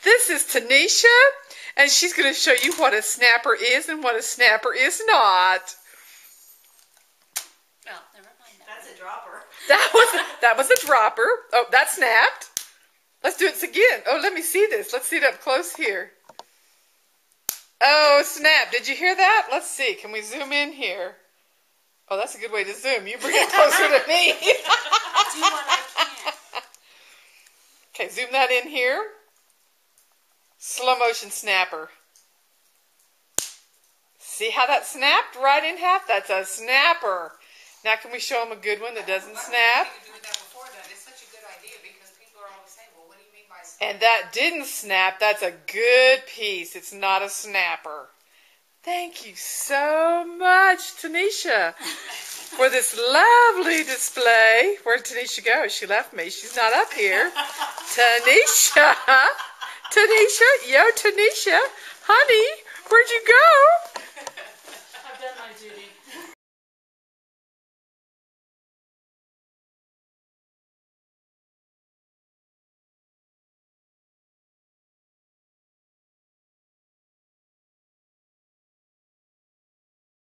This is Tineesha, and she's going to show you what a snapper is and what a snapper is not. Oh, never mind that. That's a dropper. That was a dropper. Oh, that snapped. Let's do it again. Oh, let me see this. Let's see it up close here. Oh, snap. Did you hear that? Let's see. Can we zoom in here? Oh, that's a good way to zoom. You bring it closer to me. Do what I can. Okay, zoom that in here. Slow motion snapper. See how that snapped right in half? That's a snapper. Now can we show them a good one that doesn't snap? It's such a good idea because people are always saying, well, what do you mean by snap? And that didn't snap. That's a good piece. It's not a snapper. Thank you so much, Tineesha, for this lovely display. Where'd Tineesha go? She left me. She's not up here. Tineesha. Tineesha. Yo, Tineesha. Honey, where'd you go? I've done my duty.